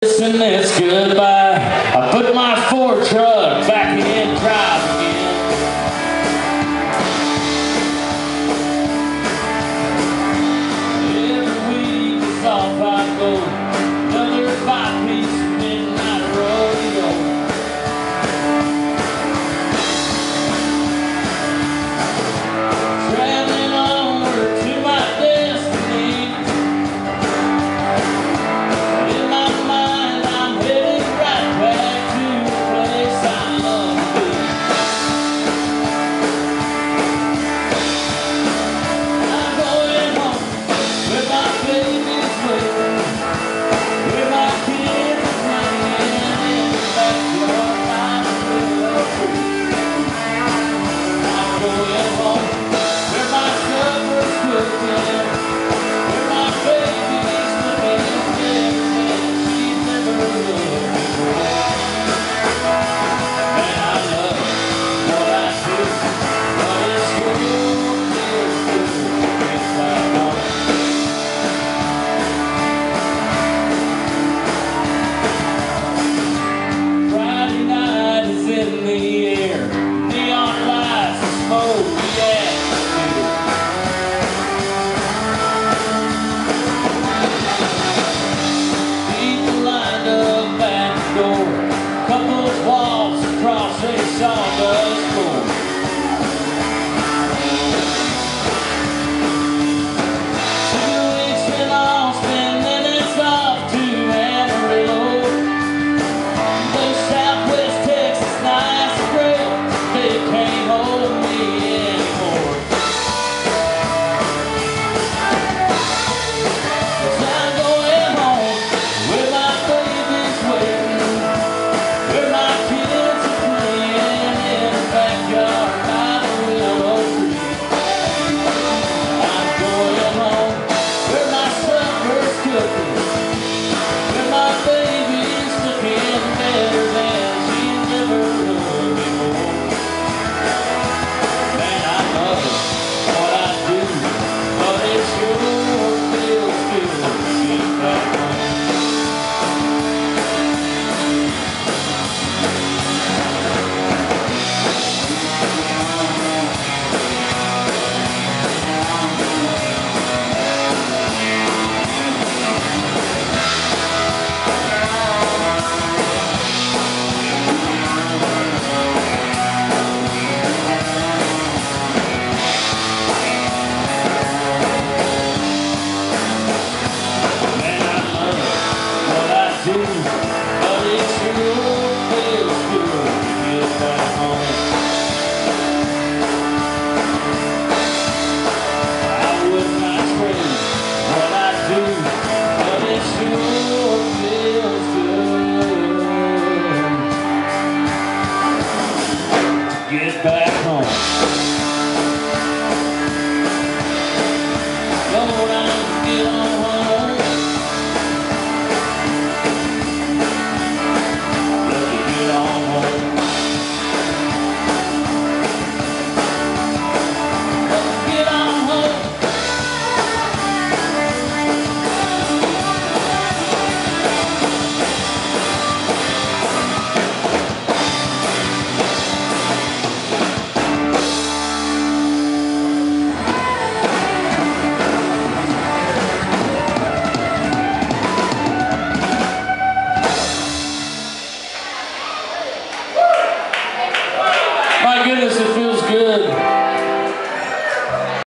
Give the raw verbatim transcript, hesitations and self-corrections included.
And it's goodbye. I put my Ford truck back in drive again. Every week it's off I go. Another five piece midnight rodeo. Traveling onward to my destiny. In my mind I'm headed right back to the place I love to be. I'm going home where my baby's waiting, where my kids are playing in the backyard by the willow tree. I'm going home where my supper's cooking, where my baby's looking different she's never looked before. Man, I love what I do, but it's sure feels good to get back home. Friday night is in the air, neon lights and smoke, the atmosphere. People lined up at the door, couples waltz across a sawdust floor. Two weeks in Austin, then it's off to Amarillo. Those Southwest Texas nights are great, they can't hold me anymore. 'Cause I'm going home where my baby's waiting, where my kids are playing in the backyard by the willow tree. I'm going home where my supper's cooking, where my baby's looking better than she's never looked before. Man, I love it, what I do, but it sure feels good to get back home. Man, I love it, what I do, but it sure feels good to get back home. I would not trade what I do, but it sure feels good to get back home. Lord, I'm get on home. Let me get on home. Let me get on home. My goodness, it feels